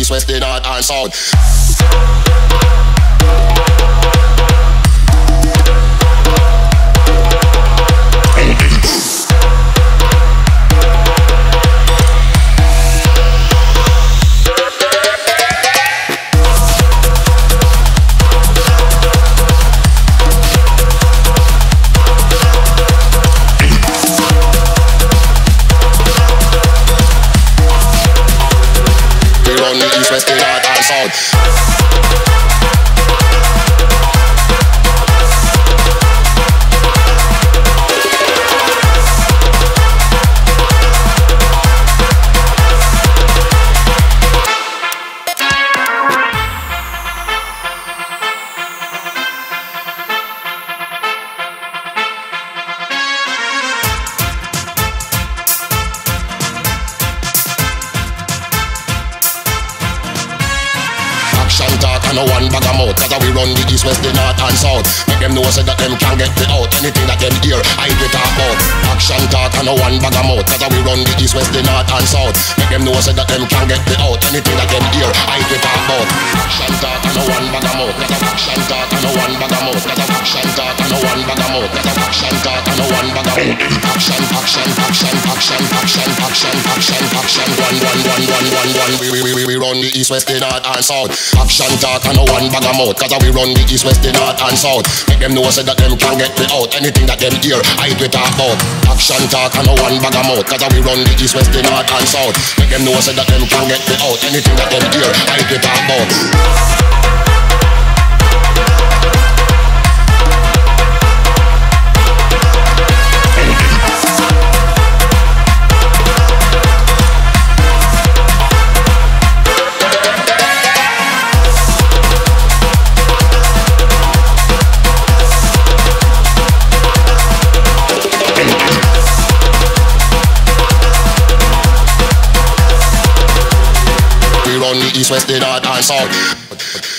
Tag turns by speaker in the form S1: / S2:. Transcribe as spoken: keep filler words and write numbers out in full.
S1: east, west, the north and south. East, west, the north and south. No one bag of mouth, cause we run the east, west, the north and south. Make them know so that them can get me out. Anything that them hear, I get talk about. Action talk and no one bag of mouth, cause we run the east, west, the north and south. Make them know so that them can get me out. Anything that them hear, I get talk about. Action talk and no one bag of mouth, cause action talk and no one bag of mouth, cause action talk and no one bag of mouth, cause action talk and no one bag of mouth. Action, action, action, action, action, action, action, action. One, one, one, one, one, one. We, we, we, we run the east, west, the north and south. Action talk and no one bag of mouth, cause we run the east, west, the north and south. Make them know so that them can get me out. Anything that them hear, I we talk about. Action talk and no one bag of mouth, cause we run the east, west, the north and south. Make them know so that them can get me out. Anything that them hear, I we talk about. East, west, the north and south.